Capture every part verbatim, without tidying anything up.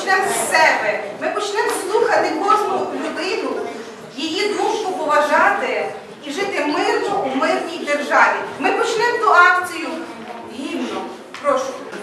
почнемо з себе. Ми почнемо слухати кожну людину, її думку поважати і жити мирно у мирній державі. Ми почнемо ту акцію гімном. Прошу.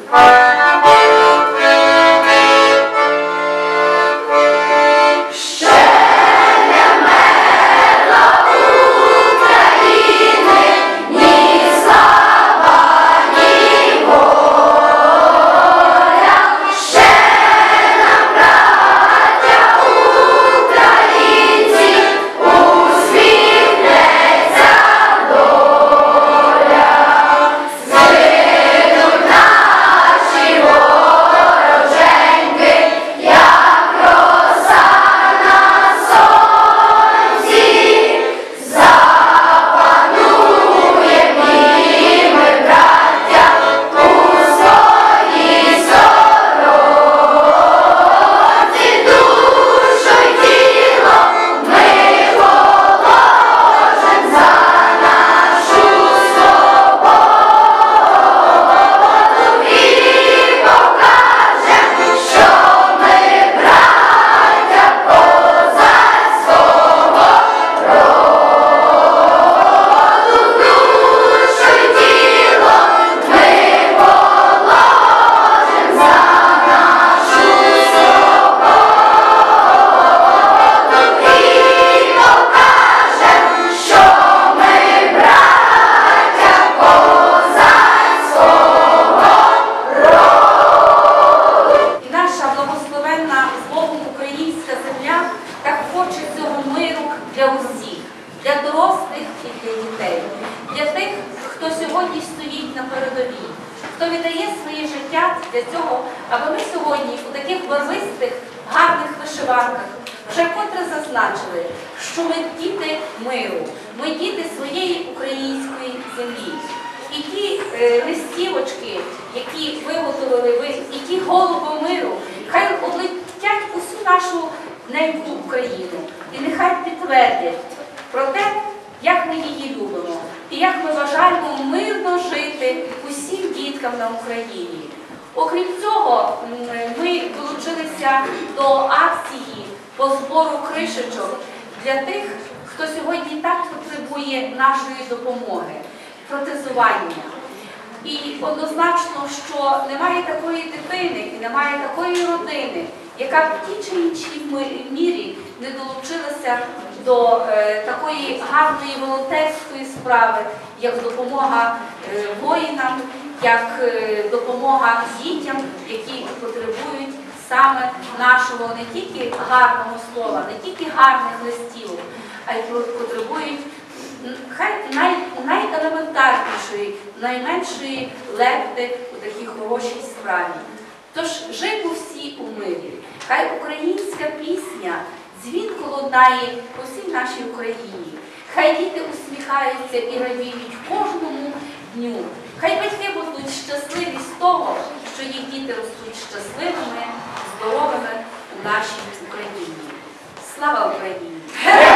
Хто віддає своє життя для цього, аби ми сьогодні у таких барвистих, гарних вишиванках вже вкотре зазначили, що ми діти миру, ми діти своєї української землі. І ті е, листівочки, які виготовили ви, і ті голуби миру, хай облетять усю нашу неньку Україну. І нехай підтвердять про те, як ми її любимо, і як ми бажаємо мирно жити усім діткам на Україні. Окрім цього, ми долучилися до акції по збору кришечок для тих, хто сьогодні так потребує нашої допомоги, протезування. І однозначно, що немає такої дитини і немає такої родини, яка в тій чи іншій мірі не долучилася до е, такої гарної волонтерської справи, як допомога е, воїнам, як е, допомога дітям, які потребують саме нашого не тільки гарного слова, не тільки гарних листів, а й потребують хай най, найелементарнішої, найменшої лепти у такій хорошій справі. Тож жимо всі у мирі. Хай українська пісня дзвінко лунає по всій нашій Україні. Хай діти усміхаються і радіють кожному дню. Хай батьки будуть щасливі з того, що їх діти ростуть щасливими, здоровими у нашій Україні. Слава Україні!